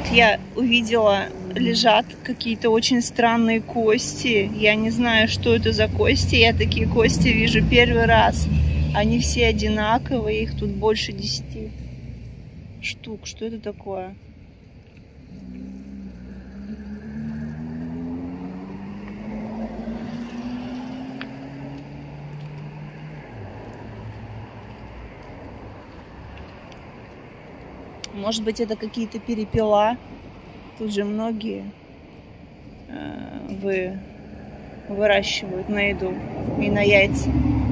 Тут я увидела, лежат какие-то очень странные кости. Я не знаю, что это за кости. Я такие кости вижу первый раз. Они все одинаковые, их тут больше 10 штук. Что это такое? Может быть, это какие-то перепела. Тут же многие выращивают на еду и на яйца.